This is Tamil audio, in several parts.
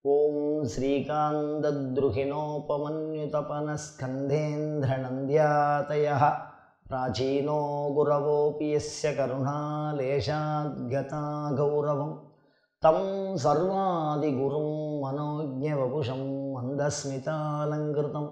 ஓம் ஸ்ரீகாந்தத்ருஹிணோபமன்யுதபனஸ்கந்தேந்திரநந்த்யாதயः பிராச்சீனோ குரவோபி யஸ்ய கருணாலேஷாத்கதா கௌரவம் தம் சர்வாதிகுரும் மனோஜ்ஞவபுஷம் மந்தஸ்மிதாலங்கிருதம்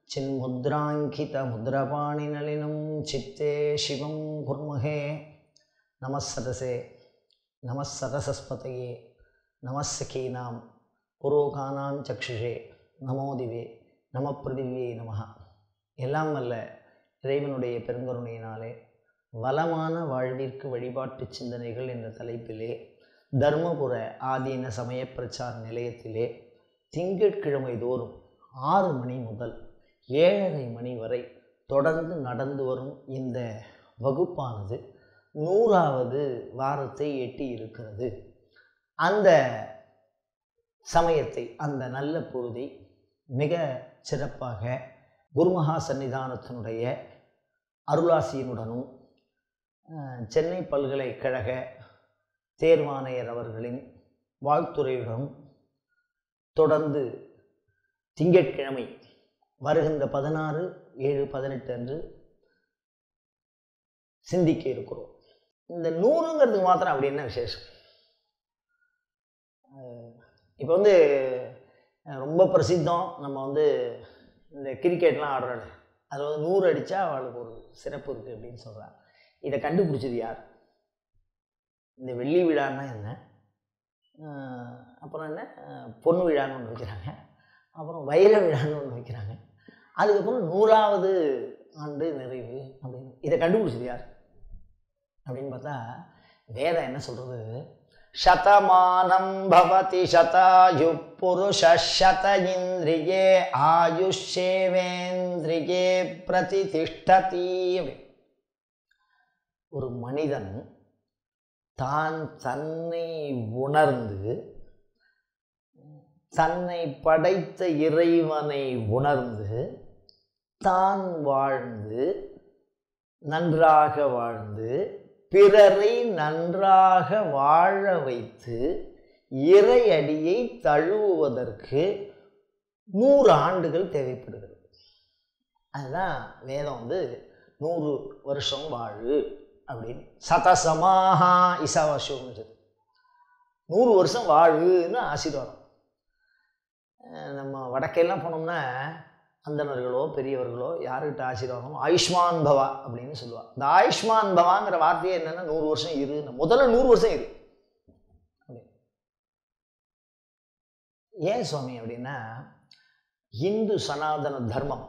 சின்முத்ராங்கிதமுத்ரபாணிநளினம் சித்தே சிவம் குர்மஹே. நமஸ்ஸதசே நமஸ்ஸதசஸ்பதயே நமஸ்ஸகீனாம் புரோகானாம் சக்ஷுஷே நமோதிவே நம பிருதிவியே நமஹ. எல்லாம் வல்ல இறைவனுடைய பெருங்கருணையினாலே வளமான வாழ்விற்கு வழிபாட்டு சிந்தனைகள் என்ற தலைப்பிலே தர்மபுர ஆதீன சமய பிரச்சார நிலையத்திலே திங்கட்கிழமை தோறும் 6 மணி முதல் 7:30 மணி வரை தொடர்ந்து நடந்து வரும் இந்த வகுப்பானது 100வது வாரத்தை எட்டி இருக்கிறது. அந்த சமயத்தை, அந்த நல்ல பொழுதை மிக சிறப்பாக குருமகா சன்னிதானத்தினுடைய அருளாசியினுடனும் சென்னை பல்கலைக்கழக தேர்வாணையர் அவர்களின் வாழ்த்துறையுடனும் தொடர்ந்து திங்கட்கிழமை வருகின்ற 16/7/18 அன்று சிந்திக்க இருக்கிறோம். இந்த 100ங்கிறதுக்கு மாத்திரம் அப்படி என்ன விசேஷம்? இப்போ ரொம்ப பிரசித்தம், நம்ம இந்த கிரிக்கெட்லாம் ஆடுறாங்க, அதில் 100 அடித்தா அவளுக்கு ஒரு சிறப்பு இருக்குது அப்படின்னு சொல்கிறாங்க. இதை கண்டுபிடிச்சது யார்? இந்த வெள்ளி விழான்னா என்ன, அப்புறம் என்ன பொண்ணு விழான்னு ஒன்று வைக்கிறாங்க, அப்புறம் வைர விழான்னு ஒன்று வைக்கிறாங்க, அதுக்கப்புறம் 100வது ஆண்டு நிறைவு அப்படின்னு இதை கண்டுபிடிச்சது யார் அப்படின்னு பார்த்தா வேதம் என்ன சொல்கிறது? சதமானம் பவதி சதாயு புருஷ சத இந்திரியே ஆயுஷேவேந்திரியே பிரதிதிஷ்டதி. ஒரு மனிதன் தான் தன்னை உணர்ந்து, தன்னை படைத்த இறைவனை உணர்ந்து, தான் வாழ்ந்து நன்றாக வாழ்ந்து பிறரை நன்றாக வாழ வைத்து இறையடியை தழுவுவதற்கு 100 ஆண்டுகள் தேவைப்படுகிறது. அதுதான் வேதம் 100 வருஷம் வாழு அப்படின்னு சதசமாஹா இசாவாசியம் 100 வருஷம் வாழுன்னு ஆசீர்வாதம். நம்ம வடக்கையெல்லாம் போனோம்னா அந்தணர்களோ பெரியவர்களோ யாருக்கிட்ட ஆசீர்வாதம் ஆயுஷ்மான் பவா அப்படின்னு சொல்லுவாள். இந்த ஆயுஷ்மான் பவாங்கிற வார்த்தையே என்னென்னா 100 வருஷம் இரு, முதல்ல 100 வருஷம் இரு. ஏன் சுவாமி அப்படின்னா, இந்து சனாதன தர்மம்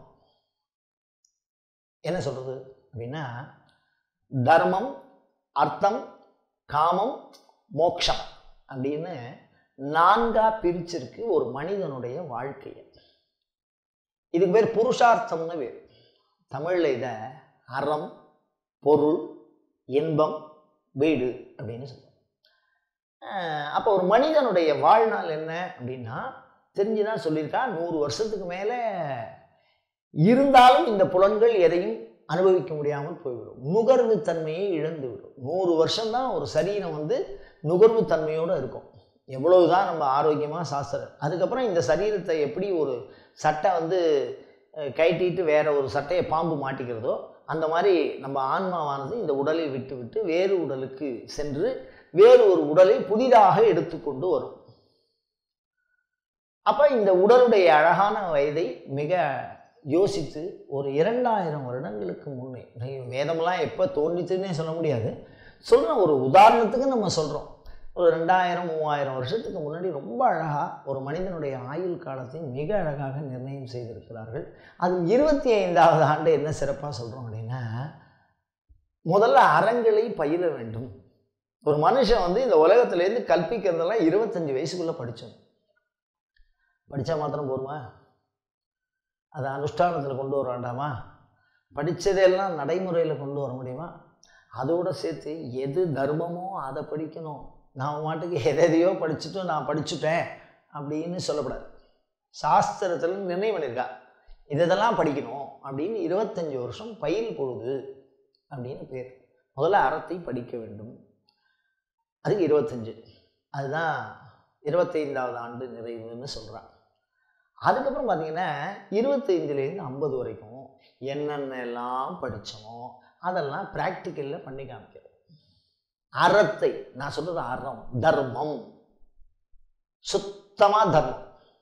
என்ன சொல்றது அப்படின்னா, தர்மம், அர்த்தம், காமம், மோக்ஷம் அப்படின்னு 4ஆ பிரிச்சிருக்கு ஒரு மனிதனுடைய வாழ்க்கையை. இதுக்கு பேர் புருஷார்த்தம்னு பேர். தமிழில் இதை அறம், பொருள், இன்பம், வீடு அப்படின்னு சொல்லுவாங்க. அப்போ ஒரு மனிதனுடைய வாழ்நாள் என்ன அப்படின்னா தெரிஞ்சுதான் சொல்லியிருக்கா, 100 வருஷத்துக்கு மேலே இருந்தாலும் இந்த புலன்கள் எதையும் அனுபவிக்க முடியாமல் போய்விடும், நுகர்வு தன்மையை இழந்து விடும். 100 வருஷம்தான் ஒரு சரீரம் நுகர்வு தன்மையோடு இருக்கும். எவ்வளவுதான் நம்ம ஆரோக்கியமாக சாஸ்திரம், அதுக்கப்புறம் இந்த சரீரத்தை எப்படி ஒரு சட்டை கட்டிட்டு வேற ஒரு சட்டையை பாம்பு மாட்டிக்கிறதோ அந்த மாதிரி நம்ம ஆன்மாவானது இந்த உடலை விட்டு விட்டு வேறு உடலுக்கு சென்று வேறு ஒரு உடலை புதிதாக எடுத்துக்கொண்டு வரும். அப்போ இந்த உடலுடைய அழகான வயதை மிக யோசித்து ஒரு 2000 வருடங்களுக்கு முன்னே, வேதமெல்லாம் எப்போ தோன்றிச்சுன்னே சொல்ல முடியாது, சொல்கிற ஒரு உதாரணத்துக்கு நம்ம சொல்கிறோம், ஒரு 2000-3000 வருஷத்துக்கு முன்னாடி ரொம்ப அழகாக ஒரு மனிதனுடைய ஆயுள் காலத்தை மிக அழகாக நிர்ணயம் செய்திருக்கிறார்கள். அது 25வது ஆண்டு என்ன சிறப்பாக சொல்கிறோம் அப்படின்னா, முதல்ல அறங்களை பயில வேண்டும். ஒரு மனுஷன் இந்த உலகத்துலேருந்து கற்பிக்கிறதெல்லாம் 25 வயசுக்குள்ளே படித்தோம். படித்தா மாத்திரம் போருமா? அதை அனுஷ்டானத்தில் கொண்டு வர வேண்டாமா? படித்ததெல்லாம் நடைமுறையில் கொண்டு வர முடியுமா? அதோடு சேர்த்து எது தர்மமோ அதை படிக்கணும். நான் மாட்டுக்கு எதையோ படிச்சுட்டோம், நான் படிச்சுட்டேன் அப்படின்னு சொல்லக்கூடாது. சாஸ்திரத்தில் நிர்ணயம் பண்ணியிருக்கா, இதெல்லாம் படிக்கணும் அப்படின்னு. 25 வருஷம் பயில் பொழுது அப்படின்னு பேர். முதல்ல அறத்தை படிக்க வேண்டும், அதுக்கு 25. அதுதான் 25வது ஆண்டு நிறைவுன்னு சொல்கிறான். அதுக்கப்புறம் பார்த்தீங்கன்னா 25லேருந்து 50 வரைக்கும் என்னென்னலாம் படித்தோமோ அதெல்லாம் ப்ராக்டிக்கலில் பண்ணி காமிக்கிறோம். அறத்தை, நான் சொல்கிறது அறம், தர்மம், சுத்தமாக தர்மம்.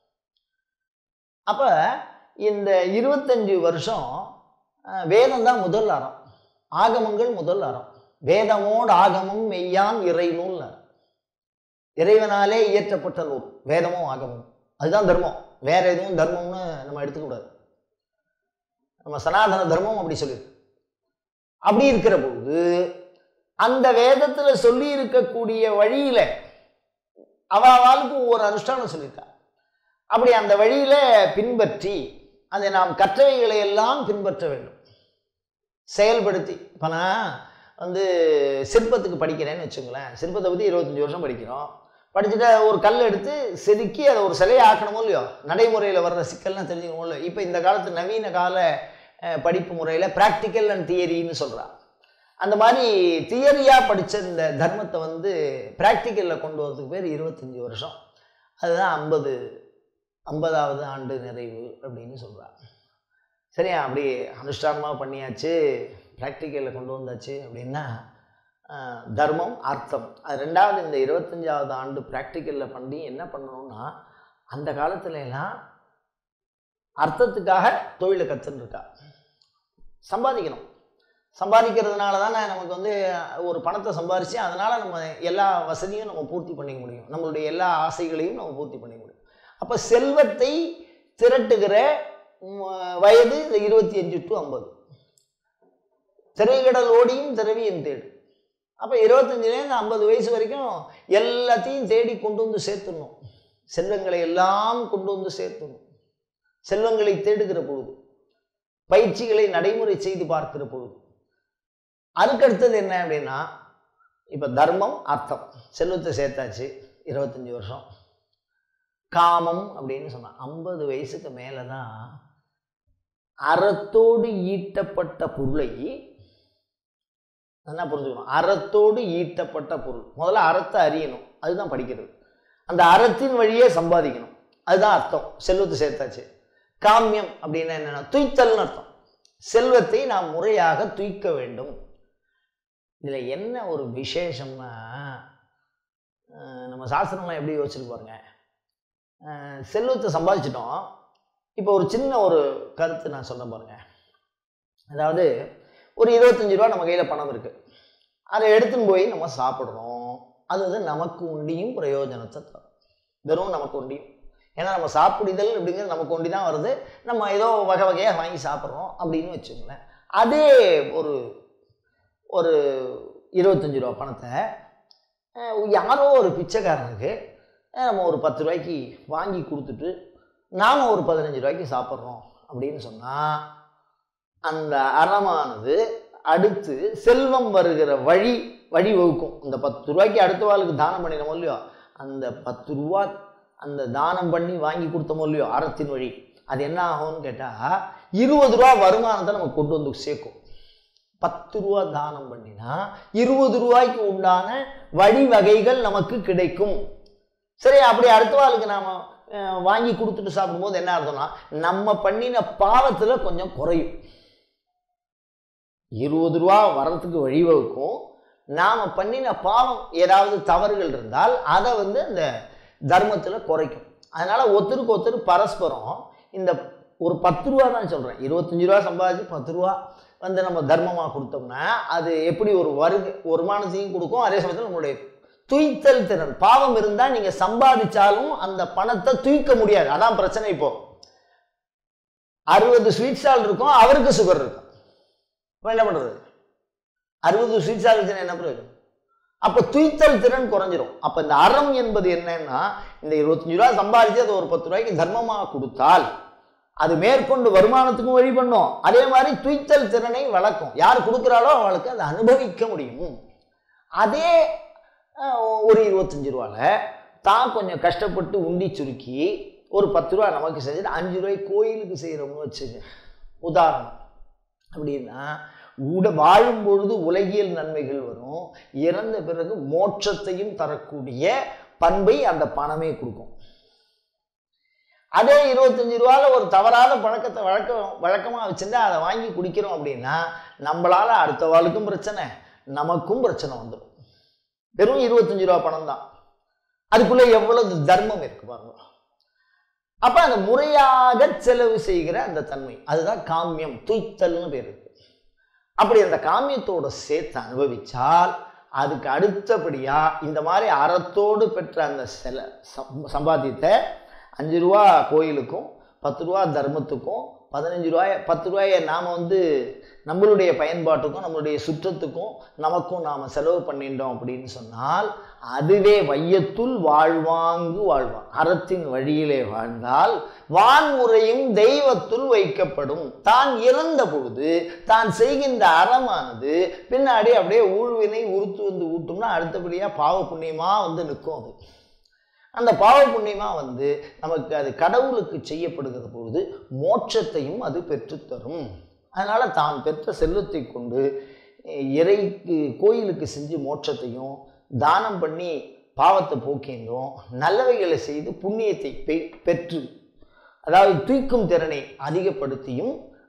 அப்போ இந்த 25 வருஷம் வேதம் தான் முதல் அறம், ஆகமங்கள் முதல் அறம். வேதமோடு ஆகமம் மெய்யான் இறை நூல், இறைவனாலே இயற்றப்பட்ட நூல் வேதமும் ஆகமும். அதுதான் தர்மம். வேற எதுவும் தர்மம்னு நம்ம எடுத்துக்கூடாது. நம்ம சனாதன தர்மம் அப்படி சொல்லியிருக்கு. அப்படி இருக்கிற பொழுது அந்த வேதத்தில் சொல்லி இருக்கக்கூடிய வழியில அவளுக்கு ஒவ்வொரு அனுஷ்டானம் சொல்லியிருக்கா. அப்படி அந்த வழியில பின்பற்றி அதை நாம் கற்றவைகளை எல்லாம் பின்பற்ற வேண்டும், செயல்படுத்தி. இப்போ நான் சிற்பத்துக்கு படிக்கிறேன்னு வச்சுங்களேன். சிற்பத்தை பற்றி 25 வருஷம் படிக்கிறோம். படிச்சுட்டு ஒரு கல் எடுத்து செதுக்கி அதை ஒரு சிலையை ஆக்கணுமோ இல்லையோ, நடைமுறையில் வர்ற சிக்கல்லாம் தெரிஞ்சுக்கணும் இல்லையோ. இப்போ இந்த காலத்து நவீன கால படிப்பு முறையில் ப்ராக்டிக்கல் அண்ட் தியரின்னு சொல்கிறான். அந்த மாதிரி தியரியாக படித்த இந்த தர்மத்தை ப்ராக்டிக்கலில் கொண்டு வரதுக்கு பேர் 25 வருஷம். அதுதான் 50வது ஆண்டு நிறைவு அப்படின்னு சொல்கிறாங்க. சரியா? அப்படி அனுஷ்டானமாக பண்ணியாச்சு, ப்ராக்டிக்கலில் கொண்டு வந்தாச்சு அப்படின்னா தர்மம் அர்த்தம். அது ரெண்டாவது. இந்த 25வது ஆண்டு ப்ராக்டிக்கலில் பண்ணி என்ன பண்ணணும்னா, அந்த காலத்துல எல்லாம் அர்த்தத்துக்காக தொழிலை கற்றுருக்கா. சம்பாதிக்கணும். சம்பாதிக்கிறதுனால தானே நமக்கு ஒரு பணத்தை சம்பாதிச்சு அதனால் நம்ம எல்லா வசதியும் நம்ம பூர்த்தி பண்ணிக்க முடியும், நம்மளுடைய எல்லா ஆசைகளையும் நம்ம பூர்த்தி பண்ணிக்க முடியும். அப்போ செல்வத்தை திரட்டுகிற வயது இந்த 25 to 50. திரைக்கடல் ஓடியும் திரவியம் தேடு. அப்போ 25லேருந்து 50 வயசு வரைக்கும் எல்லாத்தையும் தேடி கொண்டு வந்து சேர்த்துடணும். செல்வங்களை எல்லாம் கொண்டு வந்து சேர்த்துடணும். செல்வங்களை தேடுகிற பொழுது, பயிற்சிகளை நடைமுறை செய்து பார்க்கிற பொழுது, அதுக்கடுத்தது என்ன அப்படின்னா, இப்போ தர்மம் அர்த்தம் செல்வத்தை சேர்த்தாச்சு 25 வருஷம். காமம் அப்படின்னு சொன்னான். 50 வயசுக்கு மேலே தான் அறத்தோடு ஈட்டப்பட்ட பொருளை என்ன புரிஞ்சுக்கணும். அறத்தோடு ஈட்டப்பட்ட பொருள், முதல்ல அறத்தை அறியணும், அதுதான் படிக்கிறது. அந்த அறத்தின் வழியே சம்பாதிக்கணும், அதுதான் அர்த்தம். செல்வத்தை சேர்த்தாச்சு. காமியம் அப்படின்னா என்னன்னா துய்த்தல்னு அர்த்தம். செல்வத்தை நாம் முறையாக துய்க்க வேண்டும். இதில் என்ன ஒரு விசேஷம்னா, நம்ம சாஸ்திரம்லாம் எப்படி யோசிச்சுட்டு பாருங்க. செல்வத்தை சம்பாதிச்சிட்டோம். இப்போ ஒரு சின்ன ஒரு கருத்து நான் சொல்ல பாருங்க. அதாவது ஒரு 25 ரூபா நம்ம கையில் பணம் இருக்குது, அதை எடுத்துன்னு போய் நம்ம சாப்பிட்றோம். அது நமக்கு உண்டியும் பிரயோஜனத்தை தரும், வெறும் நமக்கு உண்டியும். ஏன்னா நம்ம சாப்பிடுதல் அப்படிங்கிறது நமக்கு ஒண்டி தான் வருது, நம்ம ஏதோ வகை வகையாக வாங்கி சாப்பிட்றோம் அப்படின்னு வச்சுக்கோங்களேன். அதே ஒரு 25 ரூபா பணத்தை யாரோ ஒரு பிச்சைக்காரனுக்கு நம்ம ஒரு 10 ரூபாய்க்கு வாங்கி கொடுத்துட்டு நாம் ஒரு 15 ரூபாய்க்கு சாப்பிட்றோம் அப்படின்னு சொன்னால், அந்த அறமானது அடுத்து செல்வம் வருகிற வழி வகுக்கும். அந்த 10 ரூபாய்க்கு அடுத்த வாளுக்கு தானம் பண்ணினோமோ இல்லையோ, அந்த 10 ரூபா அந்த தானம் பண்ணி வாங்கி கொடுத்தோமோ இல்லையோ அறத்தின் வழி, அது என்ன ஆகும்னு கேட்டால் 20 ரூபா வருமானத்தை நம்ம கொண்டு வந்து சேர்க்கும். 10 ரூபா தானம் பண்ணினா 20 ரூபாய்க்கு உண்டான வழிவகைகள் நமக்கு கிடைக்கும். சரி, அப்படி அடுத்த வாளுக்கு நாம் வாங்கி கொடுத்துட்டு சாப்பிடும்போது என்ன அர்த்தம்னா, நம்ம பண்ணின பாவத்தில் கொஞ்சம் குறையும். 20 ரூபா வர்றதுக்கு வழிவகுக்கும். நாம் பண்ணின பாவம் ஏதாவது தவறுகள் இருந்தால் அதை அந்த தர்மத்தில் குறைக்கும். அதனால் ஒருத்தருக்கு ஒருத்தர் பரஸ்பரம் இந்த ஒரு 10 ரூபா தான் சொல்கிறேன், 25 ரூபா சம்பாதிச்சு 10 ரூபா நம்ம தர்மமாக கொடுத்தோம்னா அது எப்படி ஒரு வருமானத்தையும் கொடுக்கும். அதே சமயத்தில் நம்மளுடைய துய்த்தல் திறன், பாவம் இருந்தால் நீங்கள் சம்பாதிச்சாலும் அந்த பணத்தை தூய்க்க முடியாது. அதான் பிரச்சனை. இப்போ 60 ஸ்வீட் ஸ்டால் இருக்கும், அவருக்கு சுகர் இருக்கும். இப்போ என்ன பண்ணுறது? 60 ஸ்வீட் ஸ்டால் வச்சுன்னா என்ன பிரயோஜனம்? அப்போ துய்த்தல் திறன் குறைஞ்சிரும். அப்போ இந்த அறம் என்பது என்னன்னா, இந்த 25 ரூபா சம்பாதிச்சு அதை ஒரு 10 ரூபாய்க்கு தர்மமாக கொடுத்தால் அது மேற்கொண்டு வருமானத்துக்கும் வழி பண்ணும், அதே மாதிரி துய்த்தல் திறனை வளர்க்கும். யார் கொடுக்குறாளோ அவளுக்கு அதை அனுபவிக்க முடியும். அதே ஒரு 25 ரூபாவில் தான் கொஞ்சம் கஷ்டப்பட்டு உண்டி சுருக்கி ஒரு 10 ரூபா நமக்கு செஞ்சுட்டு 5 ரூபாய்க்கு கோயிலுக்கு செய்கிறோம்னு வச்சுங்க, உதாரணம். அப்படின்னா வாழும் பொழுது உலகியல் நன்மைகள் வரும், இறந்த பிறகு மோட்சத்தையும் தரக்கூடிய பண்பை அந்த பணமே கொடுக்கும். அதே 25 ரூபாயில் ஒரு தவறாத பழக்கத்தை வழக்கமாக வச்சுருந்தா அதை வாங்கி குடிக்கிறோம் அப்படின்னா நம்மளால் அடுத்த வாழ்க்கும் பிரச்சனை, நமக்கும் பிரச்சனை வந்துடும். வெறும் 25 ரூபா பணம் தான், அதுக்குள்ளே எவ்வளவு தர்மம் இருக்கு பாருங்க. அப்போ அந்த முறையாக செலவு செய்கிற அந்த தன்மை, அதுதான் காமியம், துய்த்தல்னு பேர் இருக்கு. அப்படி அந்த காமியத்தோட சேர்த்து அனுபவிச்சால் அதுக்கு அடுத்தபடியாக இந்த மாதிரி அறத்தோடு பெற்ற அந்த சம்பாத்தியத்தை 5 ரூபா கோயிலுக்கும் 10 ரூபா தர்மத்துக்கும் 10 ரூபாயை நாம் நம்மளுடைய பயன்பாட்டுக்கும் நம்மளுடைய சுற்றத்துக்கும் நமக்கும் நாம் செலவு பண்ணிட்டோம் அப்படின்னு சொன்னால் அதுவே வையத்துள் வாழ்வாங்கு வாழ்வான். அறத்தின் வழியிலே வாழ்ந்தால் வான்முறையும் தெய்வத்துள் வைக்கப்படும். தான் இறந்த பொழுது தான் செய்கின்ற அறமானது பின்னாடி அப்படியே ஊழ்வினை உறுத்து ஊட்டும்னா அடுத்தபடியாக பாவ புண்ணியமாக நிற்கும். அது அந்த பாவ புண்ணியமாக நமக்கு அது கடவுளுக்கு செய்யப்படுகிற பொழுது மோட்சத்தையும் அது பெற்றுத்தரும். அதனால் தான் பெற்ற செல்வத்தை கொண்டு இறைக்கு கோயிலுக்கு செஞ்சு மோட்சத்தையும், தானம் பண்ணி பாவத்தை போக்கின்றோம், நல்லவைகளை செய்து புண்ணியத்தை பெற்று அதாவது தூக்கும் திறனை அதிகப்படுத்தியும்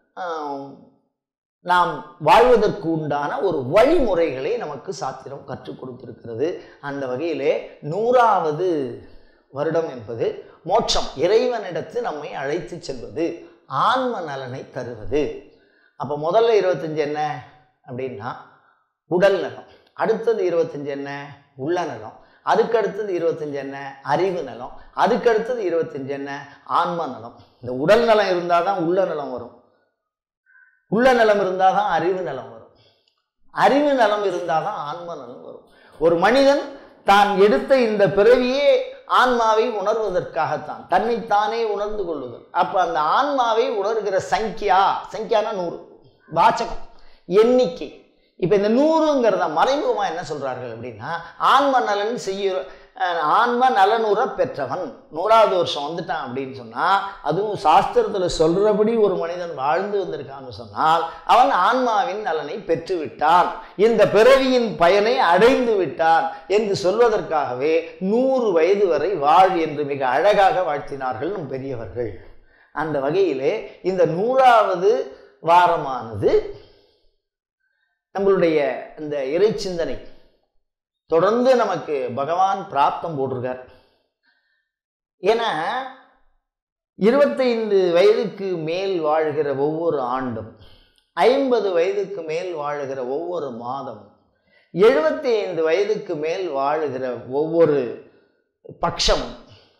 நாம் வாழ்வதற்கு உண்டான ஒரு வழிமுறைகளை நமக்கு சாத்திரம் கற்றுக் கொடுத்திருக்கிறது. அந்த வகையிலே 100வது வருடம் என்பது மோட்சம், இறைவனிடத்து நம்மை அழைத்து செல்வது, ஆன்ம நலனை தருவது. அப்போ முதல்ல 25 என்ன அப்படின்னா உடல் நலம், அடுத்தது 25 என்ன உள்ள நலம், அதுக்கு அடுத்தது 25 என்ன அறிவு நலம், அதுக்கு அடுத்தது 25 என்ன ஆன்ம நலம். இந்த உடல் நலம் இருந்தால் தான் உள்ள நலம் வரும், உள்ள நலம் இருந்தால் தான் அறிவு நலம் வரும், அறிவு நலம் இருந்தால் தான் ஆன்ம நலம் வரும். ஒரு மனிதன் தான் எடுத்த இந்த பிறவியே ஆன்மாவை உணர்வதற்காகத்தான், தன்னைத்தானே உணர்ந்து கொள்ளுதல். அப்போ அந்த ஆன்மாவை உணர்கிற சங்கியானா 100, வாச்சகம் எண்ணிக்கை. இப்போ இந்த 100ங்கிறத மறைமுகமாக என்ன சொல்கிறார்கள் அப்படின்னா ஆன்ம நலன் ஆன்ம நலனுற பெற்றவன் 100வது வருஷம் வந்துட்டான் அப்படின்னு சொன்னால், அதுவும் சாஸ்திரத்தில் சொல்கிறபடி ஒரு மனிதன் வாழ்ந்து வந்திருக்கான்னு சொன்னால் அவன் ஆன்மாவின் நலனை பெற்று விட்டான், இந்த பிறவியின் பயனை அடைந்து விட்டான் என்று சொல்வதற்காகவே 100 வயது வரை வாழ் என்று மிக அழகாக வாழ்த்தினார்கள் நம் பெரியவர்கள். அந்த வகையிலே இந்த 100வது வாரமானது நம்மளுடைய இந்த இறை சிந்தனை தொடர்ந்து நமக்கு பகவான் பிராப்தம் போட்டிருக்கார். ஏன்னா 25 வயதுக்கு மேல் வாழ்கிற ஒவ்வொரு ஆண்டும், 50 வயதுக்கு மேல் வாழ்கிற ஒவ்வொரு மாதமும், 75 வயதுக்கு மேல் வாழுகிற ஒவ்வொரு பட்சமும்,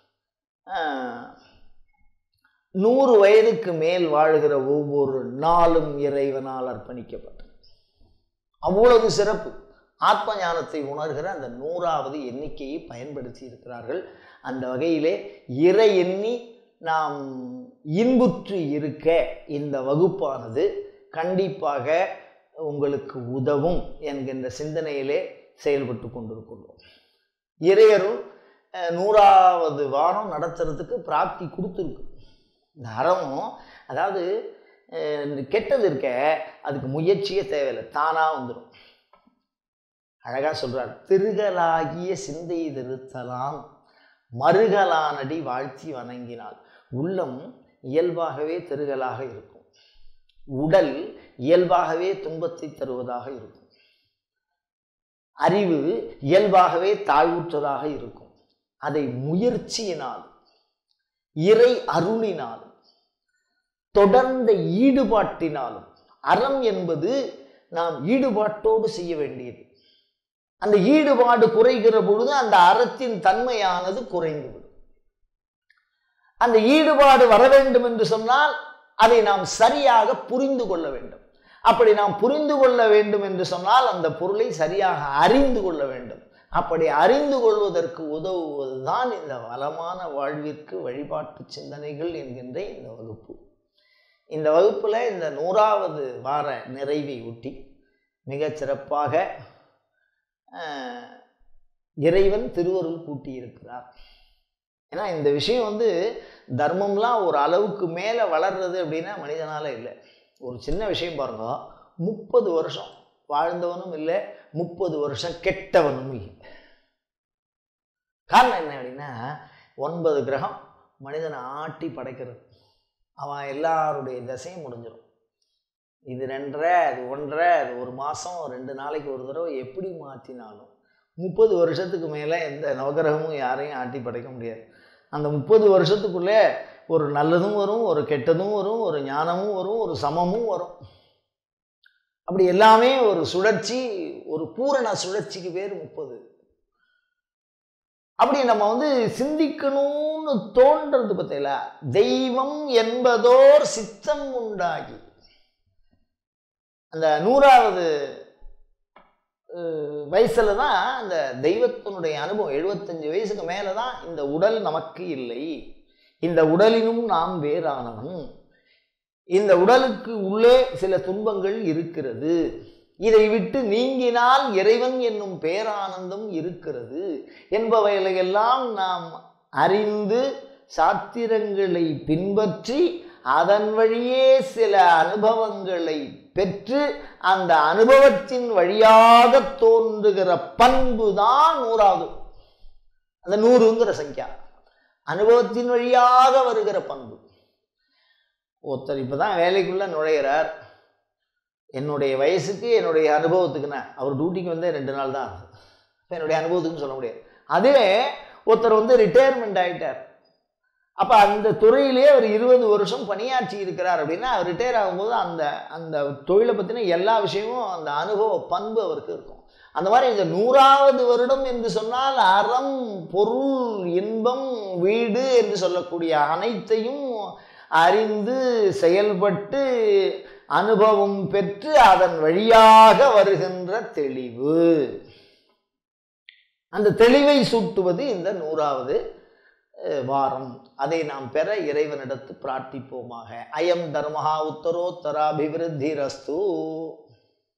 100 வயதுக்கு மேல் வாழ்கிற ஒவ்வொரு நாளும் இறைவனால் அர்ப்பணிக்கப்பட்டது. அவ்வளவு சிறப்பு. ஆத்ம ஞானத்தை உணர்கிற அந்த 100வது எண்ணிக்கையை பயன்படுத்தி இருக்கிறார்கள். அந்த வகையிலே இறை எண்ணி நாம் இன்புற்று இருக்க இந்த வகுப்பானது கண்டிப்பாக உங்களுக்கு உதவும் என்கின்ற சிந்தனையிலே செயல்பட்டு கொண்டிருக்கிறோம். இறையருள் 100வது வாரம் நடத்துறதுக்கு பிராப்தி கொடுத்துருக்கு. இந்த அறமும் அதாவது கெட்டது இருக்க அதுக்கு முயற்சியே தேவையில்லை, தானாக வந்துடும். அழகா சொல்றார், திருகலாகிய சிந்தை திருத்தலாம் மறுகலானடி வாழ்த்தி வணங்கினால். உள்ளம் இயல்பாகவே திருகலாக இருக்கும், உடல் இயல்பாகவே துன்பத்தை தருவதாக இருக்கும், அறிவு இயல்பாகவே தாழ்வுற்றதாக இருக்கும். அதை முயற்சியினால் இறை அருளினாலும் தொடர்ந்த ஈடுபாட்டினாலும், அறம் என்பது நாம் ஈடுபாட்டோடு செய்ய வேண்டியது. அந்த ஈடுபாடு குறைகிற பொழுது அந்த அறத்தின் தன்மையானது குறைந்துவிடும். அந்த ஈடுபாடு வர வேண்டும் என்று சொன்னால் அதை நாம் சரியாக புரிந்து கொள்ள வேண்டும். அப்படி நாம் புரிந்து கொள்ள வேண்டும் என்று சொன்னால் அந்த பொருளை சரியாக அறிந்து கொள்ள வேண்டும். அப்படி அறிந்து கொள்வதற்கு உதவுவதுதான் இந்த வளமான வாழ்விற்கு வழிபாட்டு சிந்தனைகள் என்கின்ற இந்த வகுப்பு. இந்த வகுப்பில் இந்த 100வது வார நிறைவை ஒட்டி மிகச் சிறப்பாக இறைவன் திருவருள் கூட்டியிருக்கிறார். ஏன்னா இந்த விஷயம் தர்மம்லாம் ஒரு அளவுக்கு மேலே வளர்றது அப்படின்னா மனிதனால் இல்லை. ஒரு சின்ன விஷயம் பாருங்க, 30 வருஷம் வாழ்ந்தவனும் இல்லை, 30 வருஷம் கெட்டவனும் இல்லை. காரணம் என்ன அப்படின்னா 9 கிரகம் மனிதனை ஆட்டி படைக்கிறது. அவன் எல்லாருடைய தசையும் முடிஞ்சிடும். இது 2.5 அது 1.5 அது 1 மாதம் 2 நாளைக்கு ஒரு தடவை எப்படி மாற்றினாலும் 30 வருஷத்துக்கு மேலே எந்த நவகிரகமும் யாரையும் ஆட்டி படைக்க முடியாது. அந்த 30 வருஷத்துக்குள்ளே ஒரு நல்லதும் வரும், ஒரு கெட்டதும் வரும், ஒரு ஞானமும் வரும், ஒரு சமமும் வரும். அப்படி எல்லாமே ஒரு சுழற்சி, ஒரு பூரண சுழற்சிக்கு பேர் 30. அப்படி நம்ம சிந்திக்கணும்னு தோன்றது பத்தியில தெய்வம் என்பதோர் சித்தம் உண்டாகி அந்த 100வது வயசுல தான் அந்த தெய்வத்தினுடைய அனுபவம். 75 வயசுக்கு மேல தான் இந்த உடல் நமக்கு இல்லை, இந்த உடலினும் நாம் வேறானவன், இந்த உடலுக்கு உள்ளே சில துன்பங்கள் இருக்கிறது, இதை விட்டு நீங்கினால் இறைவன் என்னும் பேரானந்தம் இருக்கிறது என்பவைகளெல்லாம் நாம் அறிந்து சாத்திரங்களை பின்பற்றி அதன் வழியே சில அனுபவங்களை பெற்று அந்த அனுபவத்தின் வழியாக தோன்றுகிற பண்பு தான் 100வது. அந்த 100ங்கிற சங்கியா அனுபவத்தின் வழியாக வருகிற பண்பு. ஒருத்தர் இப்பதான் வேலைக்குள்ள நுழைகிறார். என்னுடைய வயசுக்கு என்னுடைய அனுபவத்துக்குன்னா அவர் டியூட்டிக்கு 2 நாள் தான் ஆகுது. இப்போ என்னுடைய அனுபவத்துக்குன்னு சொல்ல முடியாது. அதே ஒருத்தர் ரிட்டையர்மெண்ட் ஆகிட்டார். அப்போ அந்த துறையிலே அவர் 20 வருஷம் பணியாற்றி இருக்கிறார் அப்படின்னா அவர் ரிட்டையர் ஆகும்போது அந்த அந்த தொழிலை பற்றின எல்லா விஷயமும் அந்த அனுபவ பண்பு அவருக்கு இருக்கும். அந்த மாதிரி இந்த 100வது வருடம் என்று சொன்னால் அறம், பொருள், இன்பம், வீடு என்று சொல்லக்கூடிய அனைத்தையும் அறிந்து செயல்பட்டு அனுபவம் பெற்று அதன் வழியாக வருகின்ற தெளிவு. அந்த தெளிவை சூட்டுவது இந்த 100வது வாரம். அதை நாம் பெற இறைவனிடத்து பிரார்த்திப்போமாக. அயம் தர்மஹா உத்தரோத்தராபிவிருத்திரஸ்து.